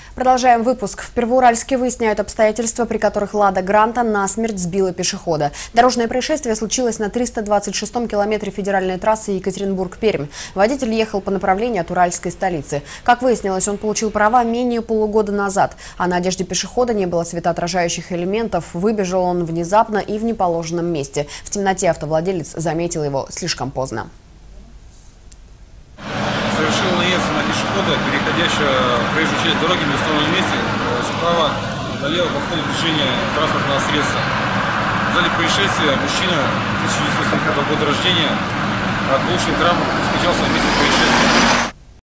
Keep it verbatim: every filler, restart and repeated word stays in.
Продолжаем выпуск. В Первоуральске выясняют обстоятельства, при которых «Лада Гранта» насмерть сбила пешехода. Дорожное происшествие случилось на триста двадцать шестом километре федеральной трассы Екатеринбург-Пермь. Водитель ехал по направлению от уральской столицы. Как выяснилось, он получил права менее полугода назад. А на одежде пешехода не было светоотражающих элементов. Выбежал он внезапно и в неположенном месте. В темноте автовладелец заметил его слишком поздно. Совершил наезд на пешехода, переходящего проезжую часть дороги в неустановленном месте, справа налево по ходу движения транспортного средства. В зале происшествия мужчина тысяча девятьсот семьдесят пятого года рождения от полученной травмы скончался в месте происшествия.